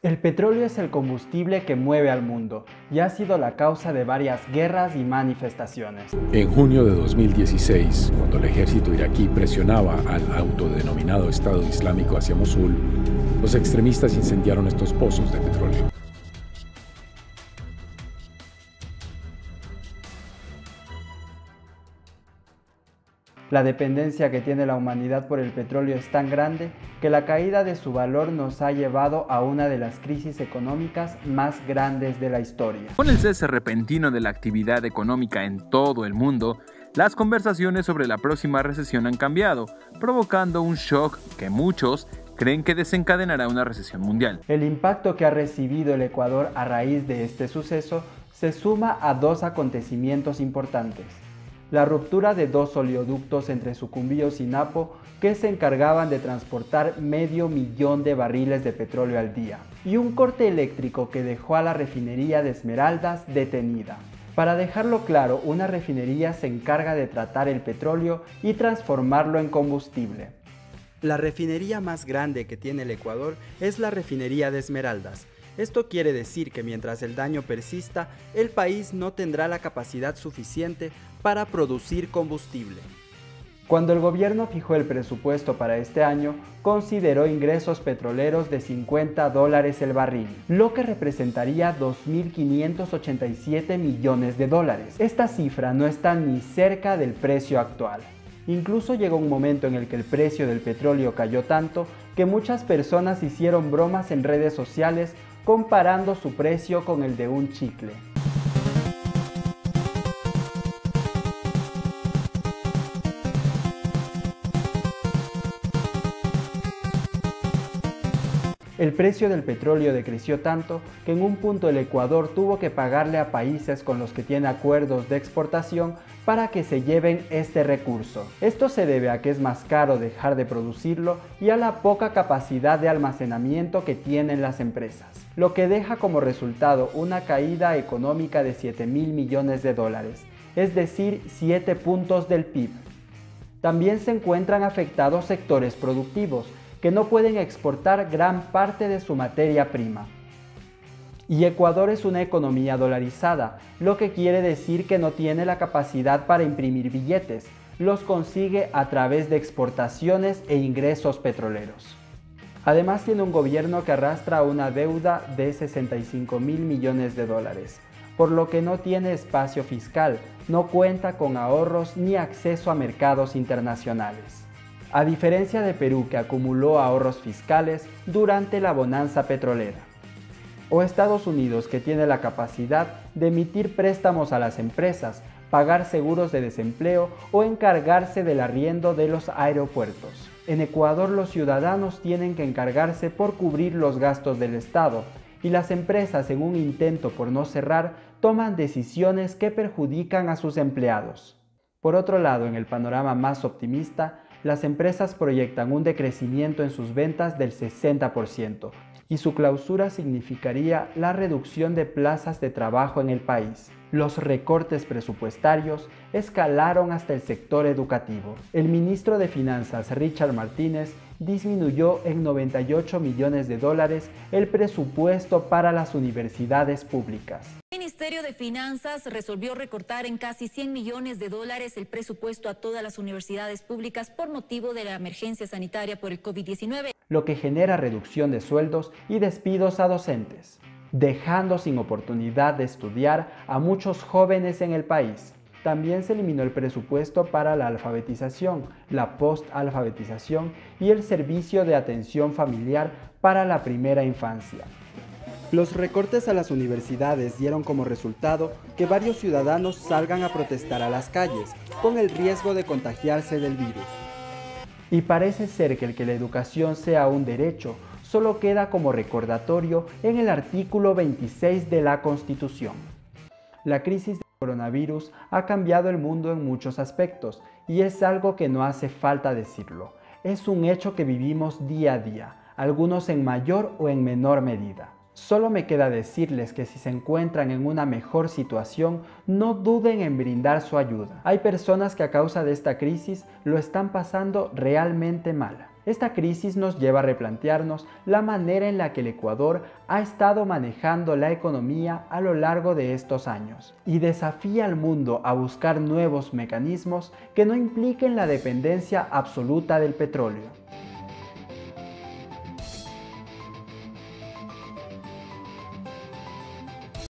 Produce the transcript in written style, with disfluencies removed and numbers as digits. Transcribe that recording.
El petróleo es el combustible que mueve al mundo y ha sido la causa de varias guerras y manifestaciones. En junio de 2016, cuando el ejército iraquí presionaba al autodenominado Estado Islámico hacia Mosul, los extremistas incendiaron estos pozos de petróleo. La dependencia que tiene la humanidad por el petróleo es tan grande que la caída de su valor nos ha llevado a una de las crisis económicas más grandes de la historia. Con el cese repentino de la actividad económica en todo el mundo, las conversaciones sobre la próxima recesión han cambiado, provocando un shock que muchos creen que desencadenará una recesión mundial. El impacto que ha recibido el Ecuador a raíz de este suceso se suma a dos acontecimientos importantes. La ruptura de dos oleoductos entre Sucumbíos y Napo que se encargaban de transportar 500.000 de barriles de petróleo al día, y un corte eléctrico que dejó a la refinería de Esmeraldas detenida. Para dejarlo claro, una refinería se encarga de tratar el petróleo y transformarlo en combustible. La refinería más grande que tiene el Ecuador es la refinería de Esmeraldas. Esto quiere decir que mientras el daño persista, el país no tendrá la capacidad suficiente para producir combustible. Cuando el gobierno fijó el presupuesto para este año, consideró ingresos petroleros de $50 el barril, lo que representaría 2.587 millones de dólares. Esta cifra no está ni cerca del precio actual. Incluso llegó un momento en el que el precio del petróleo cayó tanto que muchas personas hicieron bromas en redes sociales comparando su precio con el de un chicle. El precio del petróleo decreció tanto que en un punto el Ecuador tuvo que pagarle a países con los que tiene acuerdos de exportación para que se lleven este recurso. Esto se debe a que es más caro dejar de producirlo y a la poca capacidad de almacenamiento que tienen las empresas, lo que deja como resultado una caída económica de 7.000 millones de dólares, es decir, 7 puntos del PIB. También se encuentran afectados sectores productivos, que no pueden exportar gran parte de su materia prima. Y Ecuador es una economía dolarizada, lo que quiere decir que no tiene la capacidad para imprimir billetes, los consigue a través de exportaciones e ingresos petroleros. Además tiene un gobierno que arrastra una deuda de 65.000 millones de dólares, por lo que no tiene espacio fiscal, no cuenta con ahorros ni acceso a mercados internacionales. A diferencia de Perú, que acumuló ahorros fiscales durante la bonanza petrolera. O Estados Unidos, que tiene la capacidad de emitir préstamos a las empresas, pagar seguros de desempleo o encargarse del arriendo de los aeropuertos. En Ecuador los ciudadanos tienen que encargarse por cubrir los gastos del Estado y las empresas, en un intento por no cerrar, toman decisiones que perjudican a sus empleados. Por otro lado, en el panorama más optimista, las empresas proyectan un decrecimiento en sus ventas del 60% y su clausura significaría la reducción de plazas de trabajo en el país. Los recortes presupuestarios escalaron hasta el sector educativo. El ministro de Finanzas, Richard Martínez, disminuyó en 98 millones de dólares el presupuesto para las universidades públicas. El Ministerio de Finanzas resolvió recortar en casi 100 millones de dólares el presupuesto a todas las universidades públicas por motivo de la emergencia sanitaria por el COVID-19. Lo que genera reducción de sueldos y despidos a docentes, dejando sin oportunidad de estudiar a muchos jóvenes en el país. También se eliminó el presupuesto para la alfabetización, la post-alfabetización y el servicio de atención familiar para la primera infancia. Los recortes a las universidades dieron como resultado que varios ciudadanos salgan a protestar a las calles, con el riesgo de contagiarse del virus. Y parece ser que el que la educación sea un derecho solo queda como recordatorio en el artículo 26 de la Constitución. La crisis del coronavirus ha cambiado el mundo en muchos aspectos y es algo que no hace falta decirlo. Es un hecho que vivimos día a día, algunos en mayor o en menor medida. Solo me queda decirles que si se encuentran en una mejor situación, no duden en brindar su ayuda. Hay personas que a causa de esta crisis lo están pasando realmente mal. Esta crisis nos lleva a replantearnos la manera en la que el Ecuador ha estado manejando la economía a lo largo de estos años y desafía al mundo a buscar nuevos mecanismos que no impliquen la dependencia absoluta del petróleo.